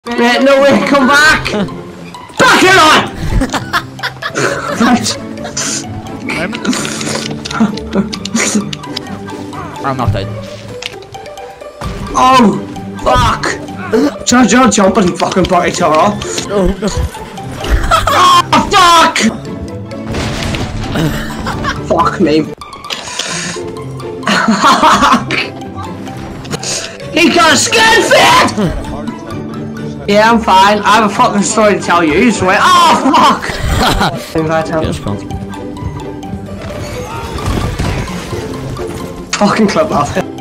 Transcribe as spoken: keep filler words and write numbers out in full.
Mate, no way, come back! Back it on! Right. I'm knocked out. Oh! Fuck! John John jumping fucking body Toro. No, no. Oh, fuck! Fuck me. He got a skin fit! Yeah, I'm fine. I have a fucking story to tell you, so wait. Oh, fuck! Invite him. Fucking clip off.